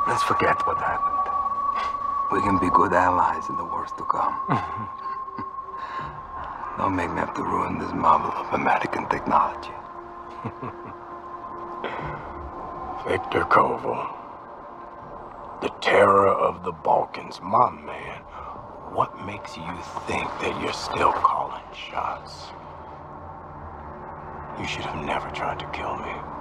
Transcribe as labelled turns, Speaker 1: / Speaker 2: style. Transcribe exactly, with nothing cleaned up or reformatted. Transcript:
Speaker 1: Let's forget what happened. We can be good allies in the worst to come. Don't make me have to ruin this marvel of American technology.
Speaker 2: Victor Koval, the terror of the Balkans, my man. What makes you think that you're still calling shots? You should have never tried to kill me.